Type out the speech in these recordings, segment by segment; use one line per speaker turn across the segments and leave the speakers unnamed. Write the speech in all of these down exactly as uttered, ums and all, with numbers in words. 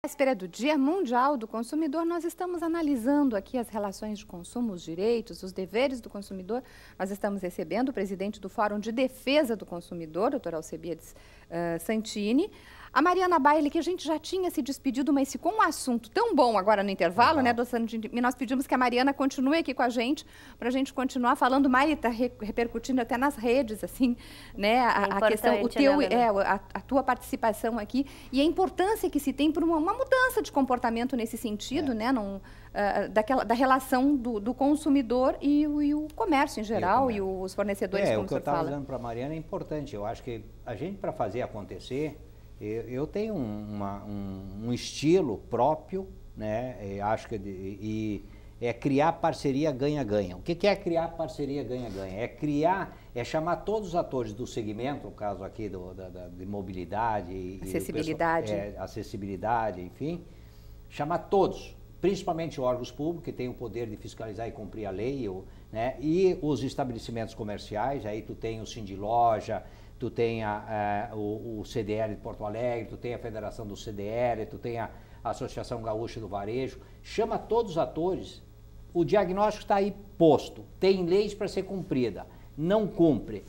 Véspera do Dia Mundial do Consumidor, nós estamos analisando aqui as relações de consumo, os direitos, os deveres do consumidor. Nós estamos recebendo o presidente do Fórum de Defesa do Consumidor, doutor Alcebiades uh, Santini. A Mariana Baile, que a gente já tinha se despedido, mas ficou um assunto tão bom agora no intervalo, uhum. né, doutor Santini? E nós pedimos que a Mariana continue aqui com a gente, para a gente continuar falando mais, e está re repercutindo até nas redes, assim, né, a, a questão, o teu, né, é, a, a tua participação aqui, e a importância que se tem por uma, uma mudança de comportamento nesse sentido, é. né, num, uh, daquela, da relação do, do consumidor e o, e o comércio em geral, e, e os fornecedores,
é,
como
o que eu
estava
dizendo para a Mariana é importante. Eu acho que a gente, para fazer acontecer, eu, eu tenho uma, um, um estilo próprio, né, eu acho que, e é criar parceria ganha-ganha. O que, que é criar parceria ganha-ganha? É criar, é chamar todos os atores do segmento, no caso aqui do, da, da, de mobilidade, e,
acessibilidade,
e pessoal, é, acessibilidade, enfim, chamar todos, principalmente órgãos públicos, que têm o poder de fiscalizar e cumprir a lei, ou, né, e os estabelecimentos comerciais. Aí tu tem o Sindiloja, tu tem a, a, o, o C D L de Porto Alegre, tu tem a Federação do C D L, tu tem a, a Associação Gaúcha do Varejo. Chama todos os atores. O diagnóstico está aí posto, tem leis para ser cumprida, não cumpre.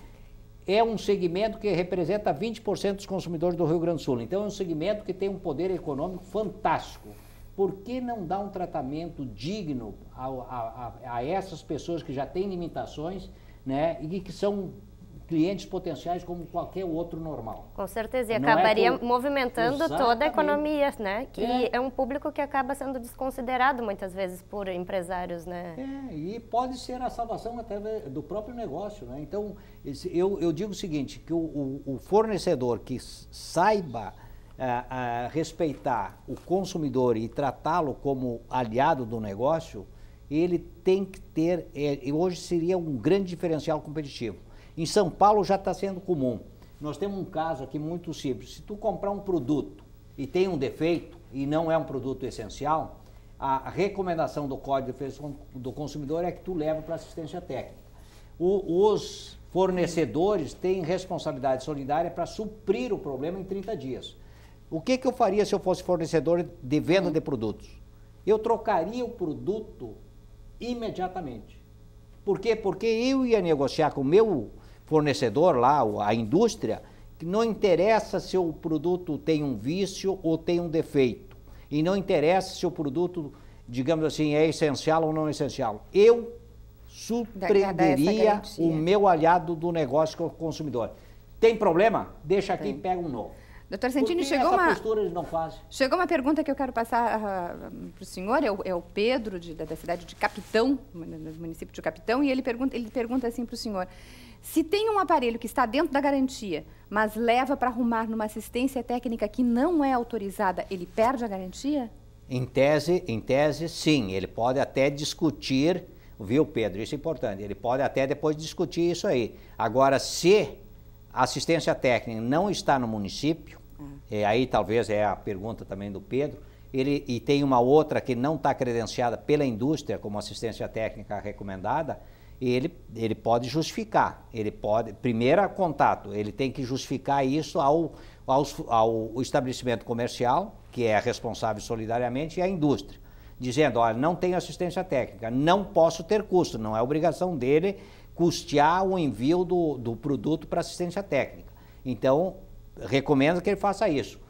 É um segmento que representa vinte por cento dos consumidores do Rio Grande do Sul, então é um segmento que tem um poder econômico fantástico. Por que não dar um tratamento digno a, a, a, a essas pessoas que já têm limitações, né, e que são clientes potenciais como qualquer outro normal?
Com certeza, e
não
acabaria
é por...
movimentando
Exatamente.
toda a economia, né? Que é.
é
um público que acaba sendo desconsiderado muitas vezes por empresários, né?
É, e pode ser a salvação até do próprio negócio, né? Então, eu, eu digo o seguinte, que o, o, o fornecedor que saiba a, a respeitar o consumidor e tratá-lo como aliado do negócio, ele tem que ter, é, hoje seria um grande diferencial competitivo. Em São Paulo já está sendo comum. Nós temos um caso aqui muito simples. Se tu comprar um produto e tem um defeito e não é um produto essencial, a recomendação do Código de Defesa do Consumidor é que tu leva para assistência técnica. O, os fornecedores têm responsabilidade solidária para suprir o problema em trinta dias. O que, que eu faria se eu fosse fornecedor de venda de produtos? Eu trocaria o produto imediatamente. Por quê? Porque eu ia negociar com o meu fornecedor lá, a indústria, que não interessa se o produto tem um vício ou tem um defeito. E não interessa se o produto, digamos assim, é essencial ou não essencial. Eu surpreenderia o meu aliado do negócio com o consumidor. Tem problema? Deixa aqui e pega um novo.
Doutor Santini, chegou
essa
uma,
postura eles não fazem?
Chegou uma pergunta que eu quero passar uh, para o senhor, é o, é o Pedro, de, da, da cidade de Capitão, do município de Capitão, e ele pergunta, ele pergunta assim para o senhor: se tem um aparelho que está dentro da garantia, mas leva para arrumar numa assistência técnica que não é autorizada, ele perde a garantia?
Em tese, em tese, sim, ele pode até discutir, viu, Pedro, isso é importante, ele pode até depois discutir isso aí. Agora, se a assistência técnica não está no município, é, aí talvez é a pergunta também do Pedro, ele, e tem uma outra que não está credenciada pela indústria como assistência técnica recomendada, ele, ele pode justificar, ele pode, primeiro contato, ele tem que justificar isso ao, ao, ao estabelecimento comercial, que é responsável solidariamente, e à indústria, dizendo, olha, não tenho assistência técnica, não posso ter custo, não é obrigação dele custear o envio do, do produto para assistência técnica. Então, recomendo que ele faça isso.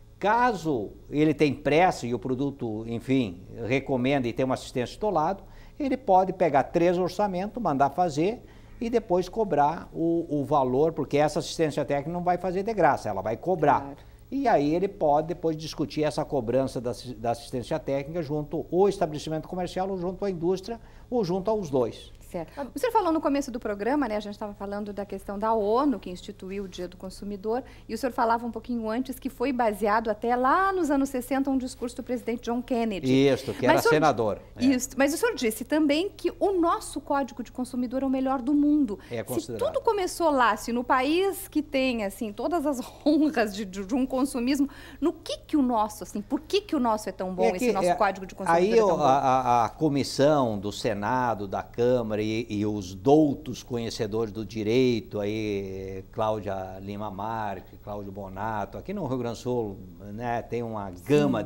Caso ele tenha pressa e o produto, enfim, recomenda e tem uma assistência do lado, ele pode pegar três orçamentos, mandar fazer e depois cobrar o, o valor, porque essa assistência técnica não vai fazer de graça, ela vai cobrar. Claro. E aí ele pode depois discutir essa cobrança da, da assistência técnica junto ao estabelecimento comercial, ou junto à indústria, ou junto aos dois.
Certo. O senhor falou no começo do programa, né, a gente estava falando da questão da ONU, que instituiu o Dia do Consumidor, e o senhor falava um pouquinho antes que foi baseado até lá nos anos sessenta um discurso do presidente John Kennedy.
Isso, que era senador.
Isso, é. Mas o senhor disse também que o nosso Código de Consumidor é o melhor do mundo.
É considerado.
Se tudo começou lá, se no país que tem, assim, todas as honras de, de, de um consumismo, no que que o nosso, assim, por que que o nosso é tão bom, é que, esse nosso é, Código de Consumidor
aí
é tão bom?
Aí a, a comissão do Senado, da Câmara e, e os doutos conhecedores do direito, aí Cláudia Lima Marques, Cláudio Bonato, aqui no Rio Grande do Sul, né, tem uma gama de,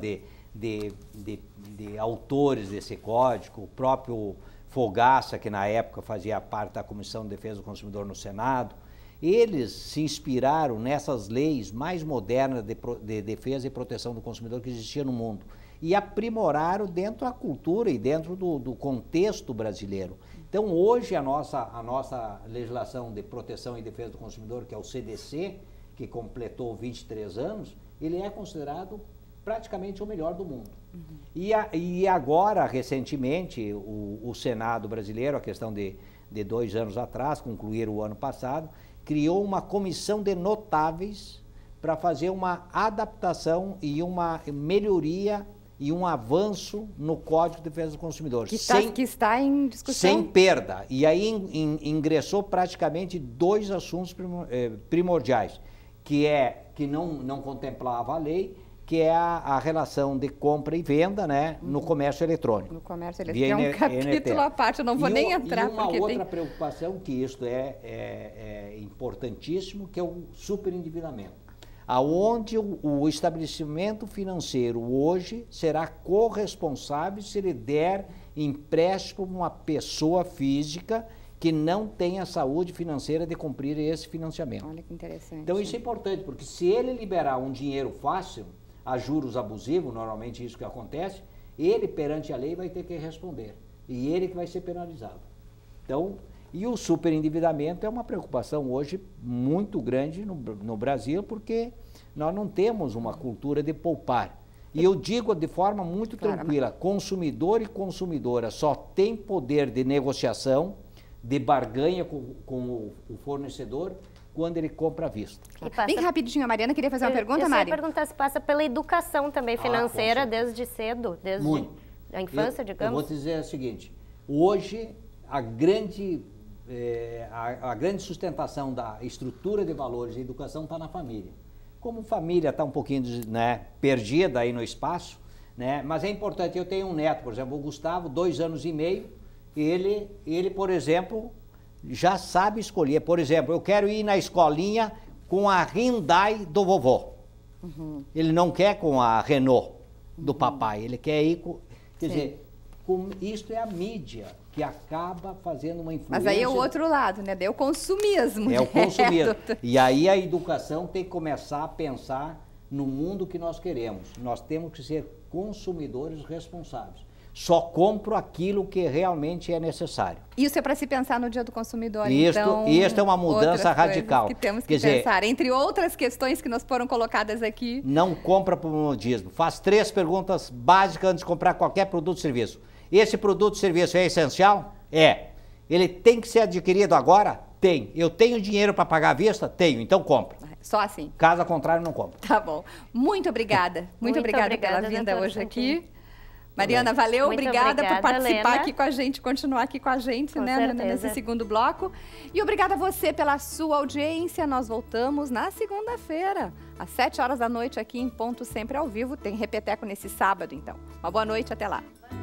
de, de, de autores desse código, o próprio Fogaça, que na época fazia parte da Comissão de Defesa do Consumidor no Senado, eles se inspiraram nessas leis mais modernas de, de defesa e proteção do consumidor que existia no mundo e aprimoraram dentro da cultura e dentro do, do contexto brasileiro. Então, hoje, a nossa, a nossa legislação de proteção e defesa do consumidor, que é o C D C, que completou vinte e três anos, ele é considerado praticamente o melhor do mundo. Uhum. E, a, e agora, recentemente, o, o Senado brasileiro, a questão de, de dois anos atrás, concluíram o ano passado, criou uma comissão de notáveis para fazer uma adaptação e uma melhoria e um avanço no Código de Defesa do Consumidor.
Que, sem, tá, que está em discussão.
Sem perda. E aí in, in, ingressou praticamente dois assuntos primordiais, que é que não, não contemplava a lei, que é a, a relação de compra e venda, né, uhum. no comércio eletrônico.
No comércio eletrônico, é um capítulo à parte, eu não vou
e
nem
uma,
entrar.
E uma
porque
outra
tem...
preocupação, que isso é, é, é importantíssimo, que é o superendividamento. Aonde o, o estabelecimento financeiro hoje será corresponsável se ele der empréstimo para uma pessoa física que não tem a saúde financeira de cumprir esse financiamento.
Olha que interessante.
Então isso é importante, porque se ele liberar um dinheiro fácil, a juros abusivos, normalmente isso que acontece, ele perante a lei vai ter que responder. E ele que vai ser penalizado. Então, e o superendividamento é uma preocupação hoje muito grande no, no Brasil, porque nós não temos uma cultura de poupar. E eu digo de forma muito claro, tranquila, mas... consumidor e consumidora só tem poder de negociação, de barganha com, com o, o fornecedor, quando ele compra à vista.
Passa... Bem rapidinho, a Mariana queria fazer uma
eu,
pergunta,
eu
Mari?
Eu perguntar se passa pela educação também financeira, ah, desde cedo, desde
muito.
a infância,
eu,
digamos.
Eu vou te dizer o seguinte, hoje a grande, eh, a, a grande sustentação da estrutura de valores da educação está na família. Como família está um pouquinho, né, perdida aí no espaço, né, mas é importante, eu tenho um neto, por exemplo, o Gustavo, dois anos e meio, ele, ele, por exemplo, já sabe escolher. Por exemplo, eu quero ir na escolinha com a Hyundai do vovô. Uhum. Ele não quer com a Renault do uhum. papai, ele quer ir com... Quer Sim. dizer, com, isso é a mídia que acaba fazendo uma influência...
Mas aí é o outro lado, né? Daí é o consumismo.
É
né?
o consumismo. E aí a educação tem que começar a pensar no mundo que nós queremos. Nós temos que ser consumidores responsáveis. Só compro aquilo que realmente é necessário.
Isso é para se pensar no Dia do Consumidor,
isto,
então...
Isto é uma mudança radical.
Que temos que
Quer dizer,
pensar, entre outras questões que nos foram colocadas aqui.
Não compra por modismo. Faz três perguntas básicas antes de comprar qualquer produto ou serviço. Esse produto ou serviço é essencial? É. Ele tem que ser adquirido agora? Tem. Eu tenho dinheiro para pagar à vista? Tenho. Então compra.
Só assim.
Caso contrário, não compra.
Tá bom. Muito obrigada. Muito, Muito obrigada, obrigada pela vinda hoje Santinho. aqui. Mariana, valeu, obrigada, obrigada por participar Helena. aqui com a gente, continuar aqui com a gente, com né, certeza. nesse segundo bloco. E obrigada a você pela sua audiência. Nós voltamos na segunda-feira, às sete horas da noite, aqui em Ponto, sempre ao vivo. Tem repeteco nesse sábado, então. Uma boa noite, até lá.